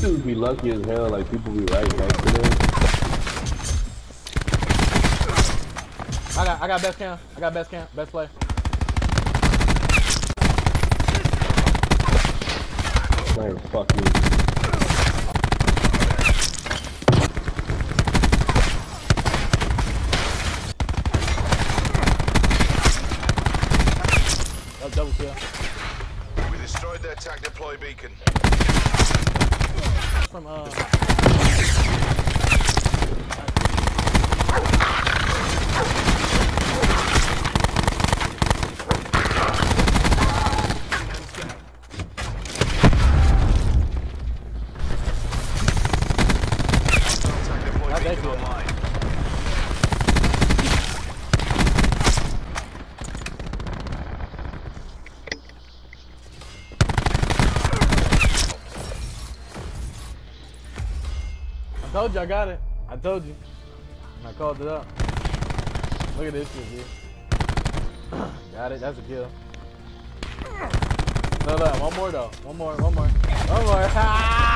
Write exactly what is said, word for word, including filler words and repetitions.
dudes be lucky as hell, like people be right next to them. I got I got best cam. I got best cam. Best play. Man, fuck me. Oh, double kill. We destroyed their attack deploy beacon. From uh. I told you I got it. I told you. I called it up. Look at this shit, dude. Got it. That's a kill. No, no, one more though. One more. One more. One more.